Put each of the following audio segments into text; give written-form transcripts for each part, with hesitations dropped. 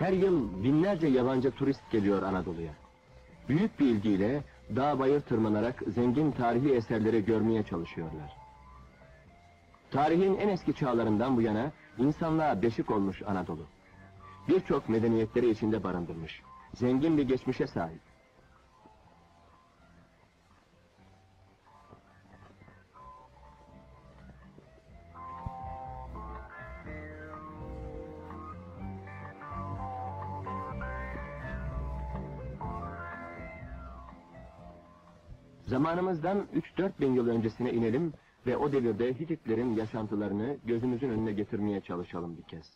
Her yıl binlerce yabancı turist geliyor Anadolu'ya. Büyük bir ilgiyle dağ bayır tırmanarak zengin tarihi eserleri görmeye çalışıyorlar. Tarihin en eski çağlarından bu yana insanlığa beşik olmuş Anadolu. Birçok medeniyetleri içinde barındırmış. Zengin bir geçmişe sahip. Zamanımızdan 3-4 bin yıl öncesine inelim ve o devirde Hititlerin yaşantılarını gözümüzün önüne getirmeye çalışalım bir kez.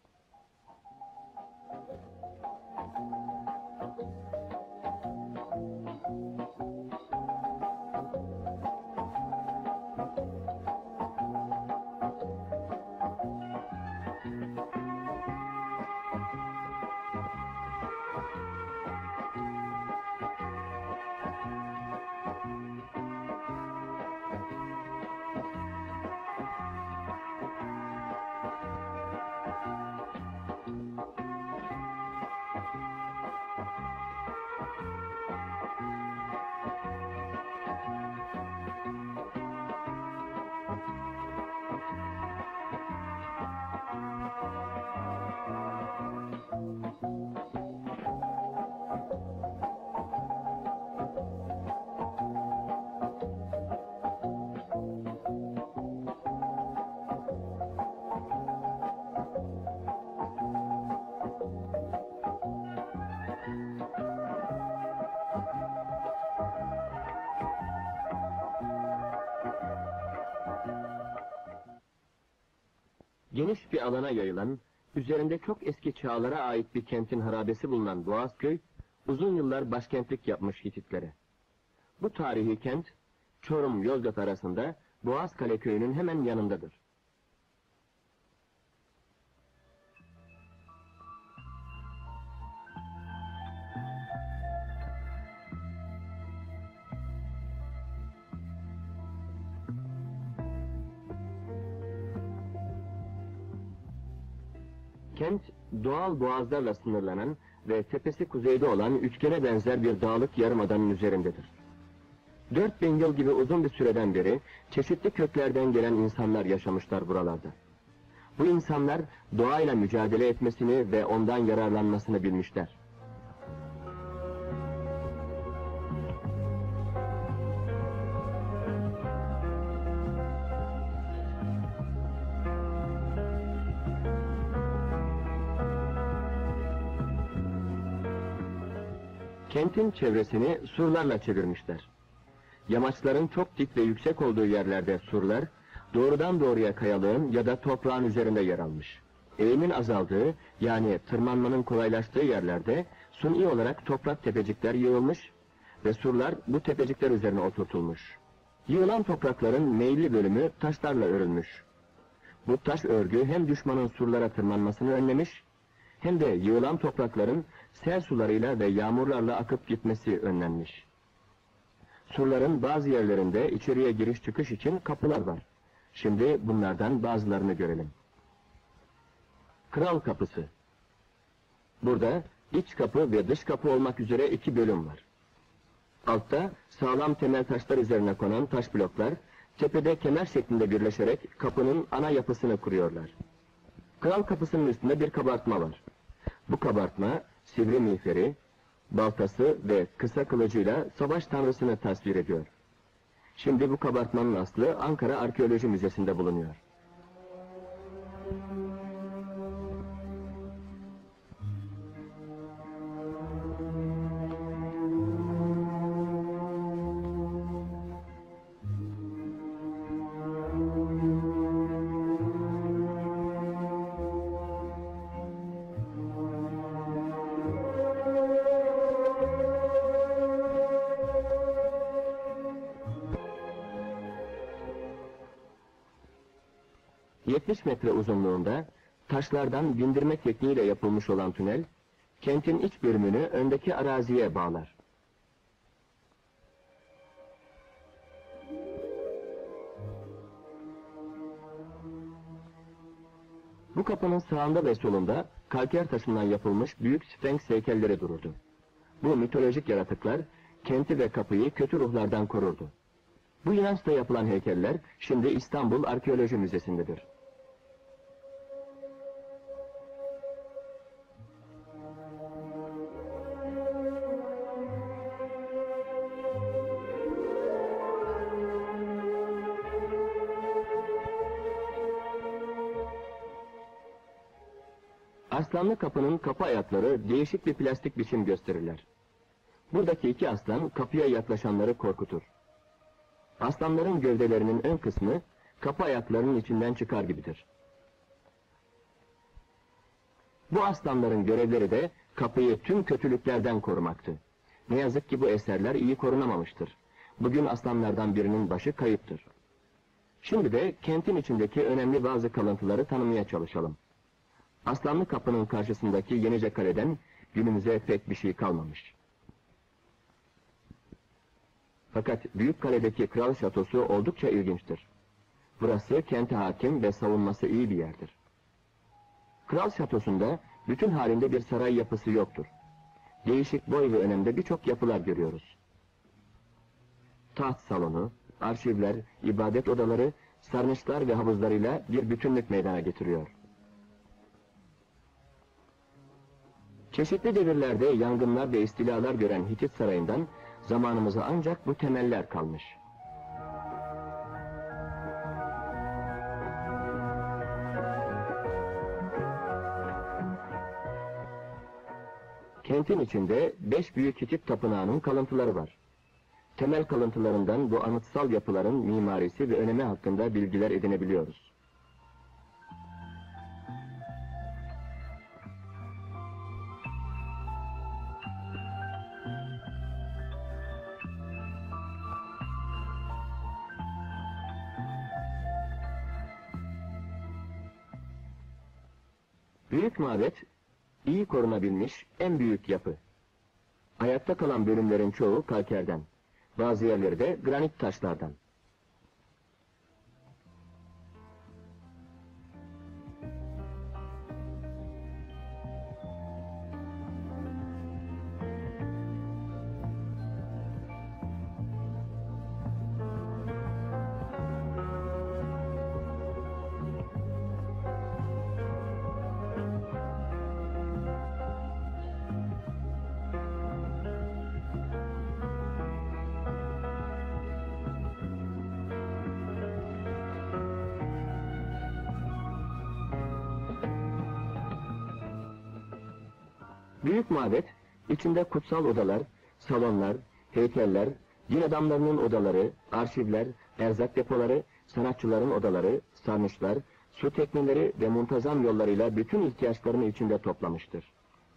Geniş bir alana yayılan, üzerinde çok eski çağlara ait bir kentin harabesi bulunan Boğazköy, uzun yıllar başkentlik yapmış Hititlere. Bu tarihi kent, Çorum-Yozgat arasında Boğazkale köyünün hemen yanındadır. Kent, doğal boğazlarla sınırlanan ve tepesi kuzeyde olan üçgene benzer bir dağlık yarımadanın üzerindedir. 4000 yıl gibi uzun bir süreden beri çeşitli köklerden gelen insanlar yaşamışlar buralarda. Bu insanlar doğayla mücadele etmesini ve ondan yararlanmasını bilmişler. Kentin çevresini surlarla çevirmişler. Yamaçların çok dik ve yüksek olduğu yerlerde surlar, doğrudan doğruya kayalığın ya da toprağın üzerinde yer almış. Eğimin azaldığı, yani tırmanmanın kolaylaştığı yerlerde suni olarak toprak tepecikler yığılmış ve surlar bu tepecikler üzerine oturtulmuş. Yığılan toprakların meyilli bölümü taşlarla örülmüş. Bu taş örgü hem düşmanın surlara tırmanmasını önlemiş, hem de yığılan toprakların sel sularıyla ve yağmurlarla akıp gitmesi önlenmiş. Surların bazı yerlerinde içeriye giriş çıkış için kapılar var. Şimdi bunlardan bazılarını görelim. Kral Kapısı. Burada iç kapı ve dış kapı olmak üzere iki bölüm var. Altta sağlam temel taşlar üzerine konan taş bloklar, tepede kemer şeklinde birleşerek kapının ana yapısını kuruyorlar. Kral Kapısı'nın üstünde bir kabartma var. Bu kabartma, sivri miğferi, baltası ve kısa kılıcıyla savaş tanrısını tasvir ediyor. Şimdi bu kabartmanın aslı Ankara Arkeoloji Müzesi'nde bulunuyor. ...70 metre uzunluğunda, taşlardan bindirme tekniğiyle yapılmış olan tünel, kentin iç bölümünü öndeki araziye bağlar. Bu kapının sağında ve solunda kalker taşından yapılmış büyük Sphinx heykelleri dururdu. Bu mitolojik yaratıklar kenti ve kapıyı kötü ruhlardan korurdu. Bu inançla yapılan heykeller şimdi İstanbul Arkeoloji Müzesi'ndedir. Aslanlı kapının kapı ayakları değişik bir plastik biçim gösterirler. Buradaki iki aslan kapıya yaklaşanları korkutur. Aslanların gövdelerinin ön kısmı kapı ayaklarının içinden çıkar gibidir. Bu aslanların görevleri de kapıyı tüm kötülüklerden korumaktı. Ne yazık ki bu eserler iyi korunamamıştır. Bugün aslanlardan birinin başı kayıptır. Şimdi de kentin içindeki önemli bazı kalıntıları tanımaya çalışalım. Aslanlı kapının karşısındaki Yenice Kale'den günümüze pek bir şey kalmamış. Fakat Büyük Kale'deki Kral Şatosu oldukça ilginçtir. Burası kente hakim ve savunması iyi bir yerdir. Kral Şatosu'nda bütün halinde bir saray yapısı yoktur. Değişik boy ve önemde birçok yapılar görüyoruz. Taht salonu, arşivler, ibadet odaları, sarnıçlar ve havuzlarıyla bir bütünlük meydana getiriyor. Çeşitli devirlerde yangınlar ve istilalar gören Hitit Sarayı'ndan zamanımıza ancak bu temeller kalmış. Kentin içinde 5 büyük Hitit tapınağının kalıntıları var. Temel kalıntılarından bu anıtsal yapıların mimarisi ve önemi hakkında bilgiler edinebiliyoruz. Büyük mabet, iyi korunabilmiş en büyük yapı. Ayakta kalan bölümlerin çoğu kalkerden, bazı yerleri de granit taşlardan. Büyük mabet, içinde kutsal odalar, salonlar, heykeller, din adamlarının odaları, arşivler, erzak depoları, sanatçıların odaları, sarnıçlar, su tekneleri ve muntazam yollarıyla bütün ihtiyaçlarını içinde toplamıştır.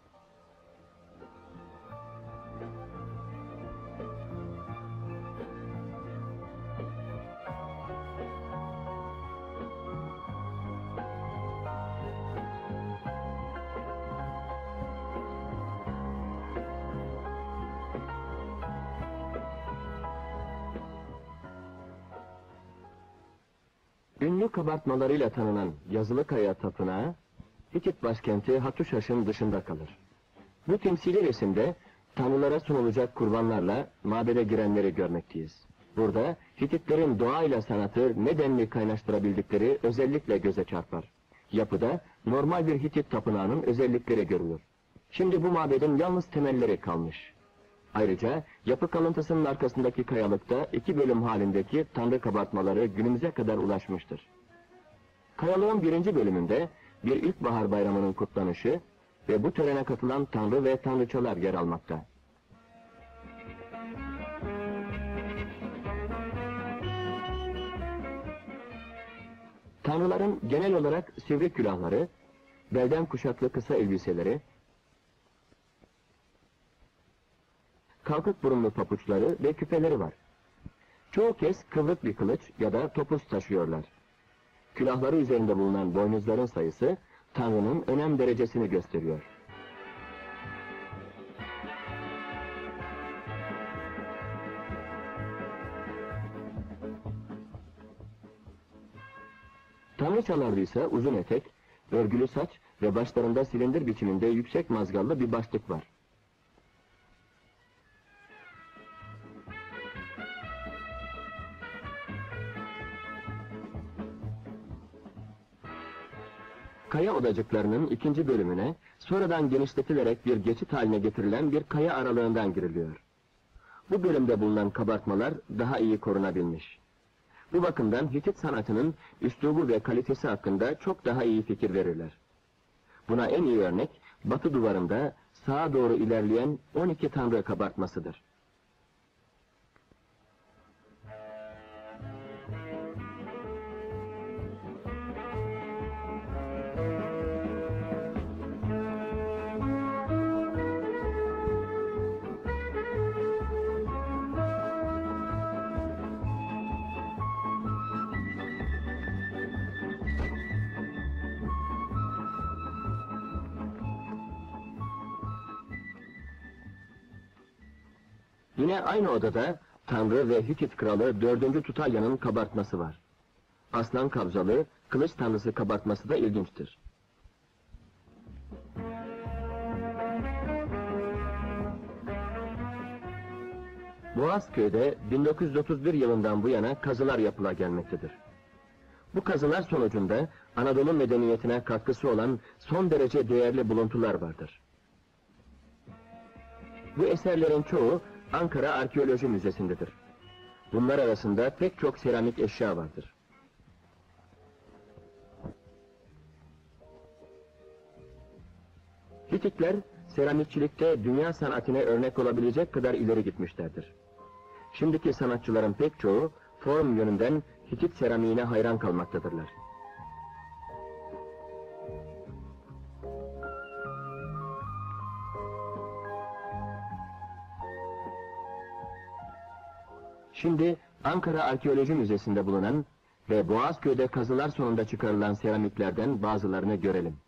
Ünlü kabartmalarıyla tanınan Yazılıkaya Tapınağı, Hitit başkenti Hatuşhaş'ın dışında kalır. Bu temsili resimde tanrılara sunulacak kurbanlarla mabede girenleri görmekteyiz. Burada Hititlerin doğayla sanatı ne denli kaynaştırabildikleri özellikle göze çarpar. Yapıda normal bir Hitit tapınağının özellikleri görülür. Şimdi bu mabedin yalnız temelleri kalmış. Ayrıca yapı kalıntısının arkasındaki kayalıkta 2 bölüm halindeki tanrı kabartmaları günümüze kadar ulaşmıştır. Kayalığın 1. bölümünde bir ilkbahar bayramının kutlanışı ve bu törene katılan tanrı ve tanrıçalar yer almakta. Tanrıların genel olarak sivri külahları, belden kuşaklı kısa elbiseleri, kalkık burunlu papuçları ve küpeleri var. Çoğu kez kıvrık bir kılıç ya da topuz taşıyorlar. Külahları üzerinde bulunan boynuzların sayısı Tanrı'nın önem derecesini gösteriyor. Tanrıçalarda ise uzun etek, Örgülü saç ve başlarında silindir biçiminde yüksek mazgallı bir başlık var. Kaya odacıklarının ikinci bölümüne sonradan genişletilerek bir geçit haline getirilen bir kaya aralığından giriliyor. Bu bölümde bulunan kabartmalar daha iyi korunabilmiş. Bu bakımdan Hitit sanatının üslubu ve kalitesi hakkında çok daha iyi fikir verirler. Buna en iyi örnek batı duvarında sağa doğru ilerleyen 12 tanrı kabartmasıdır. Yine aynı odada Tanrı ve Hitit kralı 4. Tutalya'nın kabartması var. Aslan kabzalı, kılıç tanrısı kabartması da ilginçtir. Boğazköy'de 1931 yılından bu yana kazılar yapıla gelmektedir. Bu kazılar sonucunda Anadolu medeniyetine katkısı olan son derece değerli buluntular vardır. Bu eserlerin çoğu Ankara Arkeoloji Müzesi'ndedir. Bunlar arasında pek çok seramik eşya vardır. Hititler, seramikçilikte dünya sanatine örnek olabilecek kadar ileri gitmişlerdir. Şimdiki sanatçıların pek çoğu, form yönünden Hitit seramiğine hayran kalmaktadırlar. Şimdi Ankara Arkeoloji Müzesi'nde bulunan ve Boğazköy'de kazılar sonunda çıkarılan seramiklerden bazılarını görelim.